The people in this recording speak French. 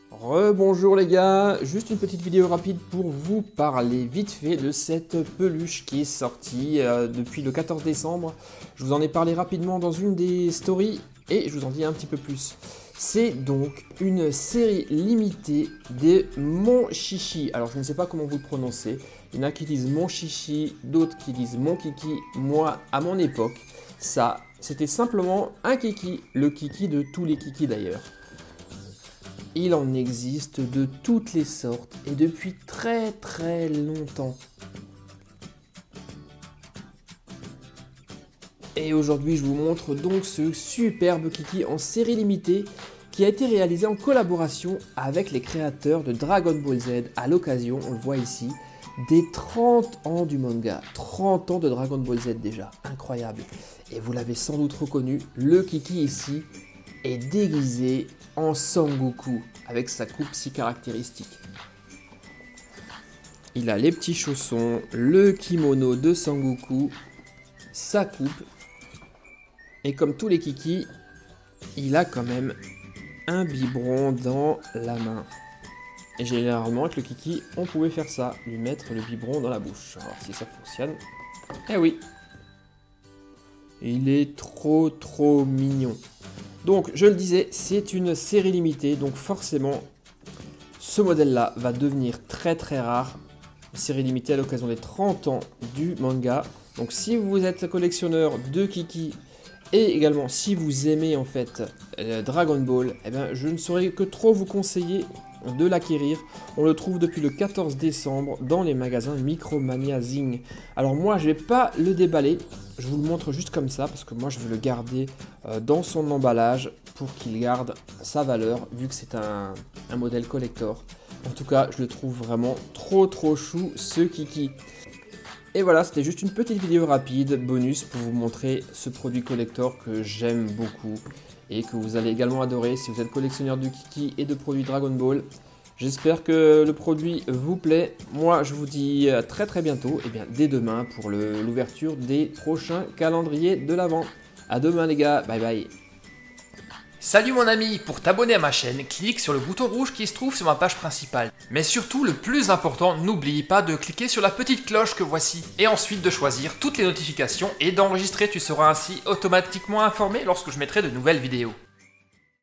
Rebonjour les gars, juste une petite vidéo rapide pour vous parler vite fait de cette peluche qui est sortie depuis le 14 décembre. Je vous en ai parlé rapidement dans une des stories et je vous en dis un petit peu plus. C'est donc une série limitée des Mon Chichi. Alors je ne sais pas comment vous le prononcez. Il y en a qui disent Mon Chichi, d'autres qui disent Mon Kiki. Moi, à mon époque, ça, c'était simplement un kiki. Le kiki de tous les kikis d'ailleurs. Il en existe de toutes les sortes et depuis très longtemps. Et aujourd'hui je vous montre donc ce superbe kiki en série limitée qui a été réalisé en collaboration avec les créateurs de Dragon Ball Z à l'occasion, on le voit ici, des 30 ans du manga. 30 ans de Dragon Ball Z déjà, incroyable. Et vous l'avez sans doute reconnu, le kiki ici est déguisé en Sangoku avec sa coupe si caractéristique. Il a les petits chaussons, le kimono de Sangoku, sa coupe et comme tous les kikis, il a quand même un biberon dans la main. Et généralement avec le kiki, on pouvait faire ça, lui mettre le biberon dans la bouche. Alors si ça fonctionne, eh oui. Il est trop mignon. Donc, je le disais, c'est une série limitée, donc forcément, ce modèle-là va devenir très rare. Une série limitée à l'occasion des 30 ans du manga. Donc, si vous êtes collectionneur de Kiki et également si vous aimez en fait Dragon Ball, eh bien, je ne saurais que trop vous conseiller de l'acquérir. On le trouve depuis le 14 décembre dans les magasins Micromania Zing. Alors moi je vais pas le déballer, je vous le montre juste comme ça parce que moi je veux le garder dans son emballage pour qu'il garde sa valeur vu que c'est un modèle collector. En tout cas je le trouve vraiment trop chou ce kiki. Et voilà, c'était juste une petite vidéo rapide, bonus, pour vous montrer ce produit collector que j'aime beaucoup et que vous allez également adorer si vous êtes collectionneur de Kiki et de produits Dragon Ball. J'espère que le produit vous plaît. Moi, je vous dis à très bientôt, et bien dès demain pour l'ouverture des prochains calendriers de l'Avent. À demain les gars, bye bye. Salut mon ami, pour t'abonner à ma chaîne, clique sur le bouton rouge qui se trouve sur ma page principale. Mais surtout, le plus important, n'oublie pas de cliquer sur la petite cloche que voici. Et ensuite de choisir toutes les notifications et d'enregistrer, tu seras ainsi automatiquement informé lorsque je mettrai de nouvelles vidéos.